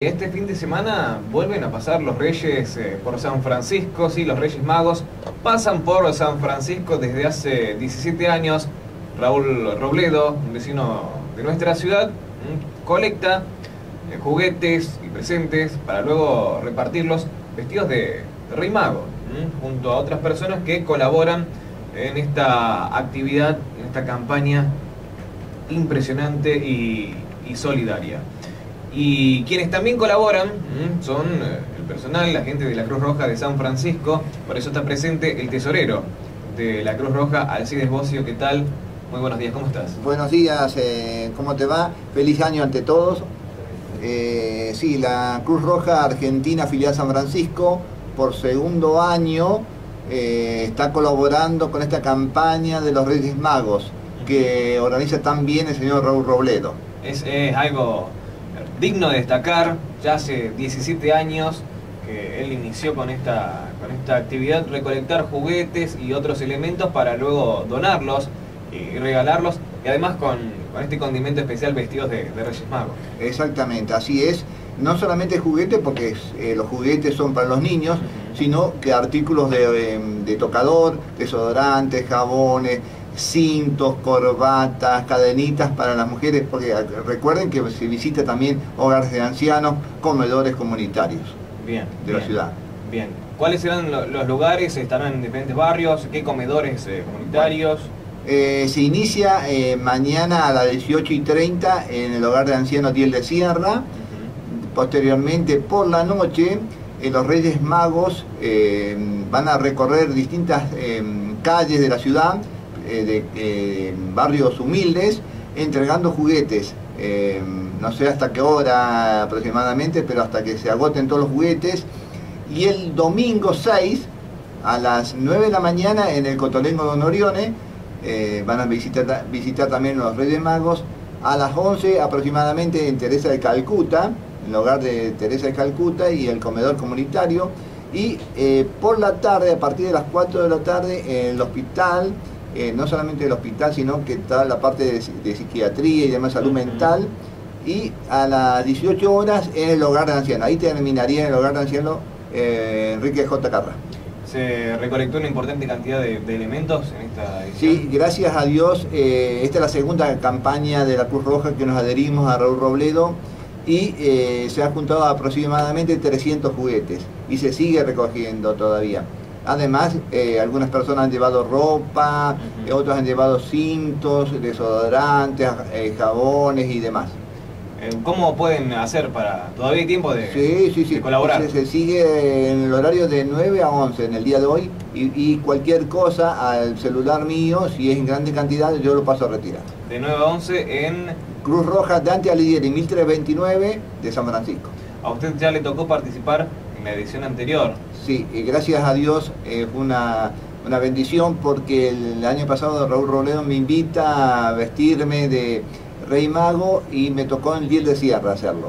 Este fin de semana vuelven a pasar los Reyes por San Francisco, sí, los Reyes Magos pasan por San Francisco desde hace 17 años. Raúl Robledo, un vecino de nuestra ciudad, colecta juguetes y presentes para luego repartirlos vestidos de Rey Mago, junto a otras personas que colaboran en esta actividad, en esta campaña impresionante y solidaria. Y quienes también colaboran son el personal, la gente de la Cruz Roja de San Francisco. Por eso está presente el tesorero de la Cruz Roja, Alcides Bocio. ¿Qué tal? Muy buenos días, ¿cómo estás? Buenos días, ¿cómo te va? Feliz año ante todos. Sí, la Cruz Roja Argentina, filial San Francisco, por segundo año está colaborando con esta campaña de los Reyes Magos que organiza tan bien el señor Raúl Robledo. Es algo digno de destacar. Ya hace 17 años que él inició con esta actividad, recolectar juguetes y otros elementos para luego donarlos y regalarlos, y además con este condimento especial, vestidos de Reyes Magos. Exactamente, así es. No solamente juguetes, porque los juguetes son para los niños, sino que artículos de tocador, desodorantes, jabones, cintos, corbatas, cadenitas para las mujeres, porque recuerden que se visita también hogares de ancianos, comedores comunitarios de la ciudad. Bien. ¿Cuáles serán los lugares? ¿Estarán en diferentes barrios? ¿Qué comedores comunitarios? Se inicia mañana a las 18:30 en el hogar de ancianos Diel de Sierra. Posteriormente, por la noche, los Reyes Magos van a recorrer distintas calles de la ciudad, de barrios humildes, entregando juguetes. No sé hasta qué hora aproximadamente, pero hasta que se agoten todos los juguetes. Y el domingo 6, a las 9 de la mañana, en el Cotolengo Don Orione, van a visitar también los Reyes Magos. A las 11 aproximadamente en Teresa de Calcuta, en el hogar de Teresa de Calcuta y el comedor comunitario. Y por la tarde, a partir de las 4 de la tarde, en el hospital, no solamente el hospital, sino que está la parte de psiquiatría y demás, salud mental. Y a las 18 horas en el hogar de ancianos. Ahí terminaría en el hogar de ancianos Enrique J. Carra. ¿Se recolectó una importante cantidad de elementos en esta edición? Sí, gracias a Dios. Esta es la segunda campaña de la Cruz Roja que nos adherimos a Raúl Robledo, y se han juntado aproximadamente 300 juguetes y se sigue recogiendo todavía. Además, algunas personas han llevado ropa, otros han llevado cintos, desodorantes, jabones y demás. ¿Cómo pueden hacer para...? ¿Todavía hay tiempo de colaborar? Se sigue en el horario de 9 a 11 en el día de hoy, y cualquier cosa al celular mío, si es en grande cantidad, yo lo paso a retirar. De 9 a 11 en... Cruz Roja Dante Alighieri, 1329 de San Francisco. ¿A usted ya le tocó participar en la edición anterior? Sí, gracias a Dios fue una bendición, porque el año pasado Raúl Robledo me invita a vestirme de Rey Mago y me tocó en Diel de Sierra hacerlo.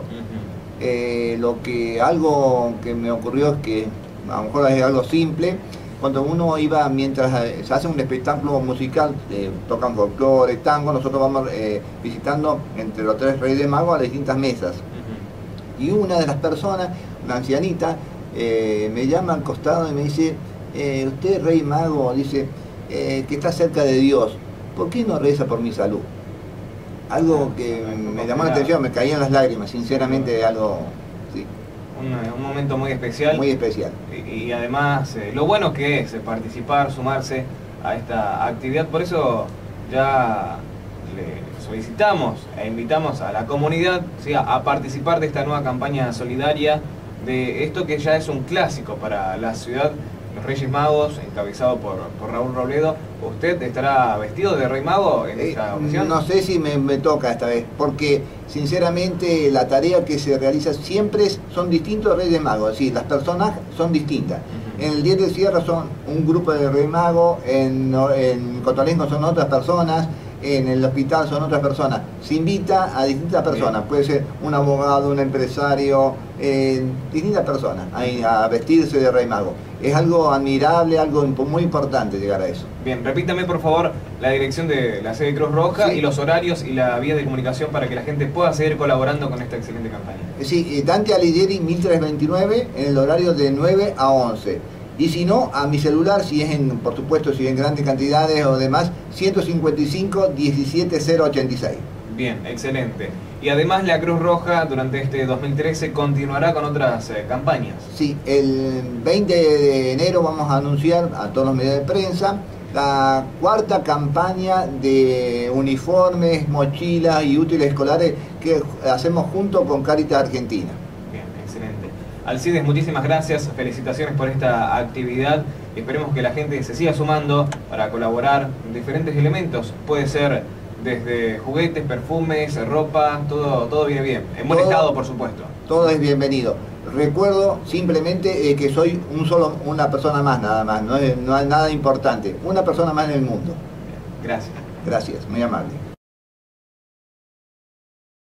Algo que me ocurrió es que, a lo mejor es algo simple, cuando uno iba, mientras se hace un espectáculo musical, tocan folclore, tango, nosotros vamos visitando entre los tres Reyes Magos a las distintas mesas. Y una de las personas, una ancianita, me llama al costado y me dice: usted, Rey Mago, dice, que está cerca de Dios, ¿por qué no reza por mi salud? Algo que me llamó la atención, me caían las lágrimas, sinceramente, algo, sí. Un momento muy especial. Muy especial. Y además, lo bueno que es participar, sumarse a esta actividad. Por eso ya le solicitamos e invitamos a la comunidad, ¿sí?, a participar de esta nueva campaña solidaria, de esto que ya es un clásico para la ciudad, los Reyes Magos, encabezado por Raúl Robledo. ¿Usted estará vestido de Rey Mago en esta ocasión? No sé si me toca esta vez, porque sinceramente la tarea que se realiza siempre son distintos Reyes Magos, sí, las personas son distintas. En el Diel de Sierra son un grupo de Rey Mago, en Cotolengo son otras personas, en el hospital son otras personas. Se invita a distintas personas, puede ser un abogado, un empresario, distintas personas a vestirse de Rey Mago. Es algo admirable, algo muy importante llegar a eso. Bien, repítame por favor la dirección de la sede Cruz Roja, sí, y los horarios y la vía de comunicación para que la gente pueda seguir colaborando con esta excelente campaña. Sí, Dante Alighieri 1329 en el horario de 9 a 11. Y si no, a mi celular, si es por supuesto, si en grandes cantidades o demás, 155 17086. Bien, excelente. Y además la Cruz Roja durante este 2013 continuará con otras campañas. Sí, el 20 de enero vamos a anunciar a todos los medios de prensa la cuarta campaña de uniformes, mochilas y útiles escolares que hacemos junto con Cáritas Argentina. Bien, excelente. Alcides, muchísimas gracias, felicitaciones por esta actividad. Esperemos que la gente se siga sumando para colaborar en diferentes elementos. Puede ser desde juguetes, perfumes, ropa, todo viene bien. En buen estado, por supuesto. Todo es bienvenido. Recuerdo simplemente que soy una persona más, nada más. No hay nada importante. Una persona más en el mundo. Gracias. Gracias, muy amable.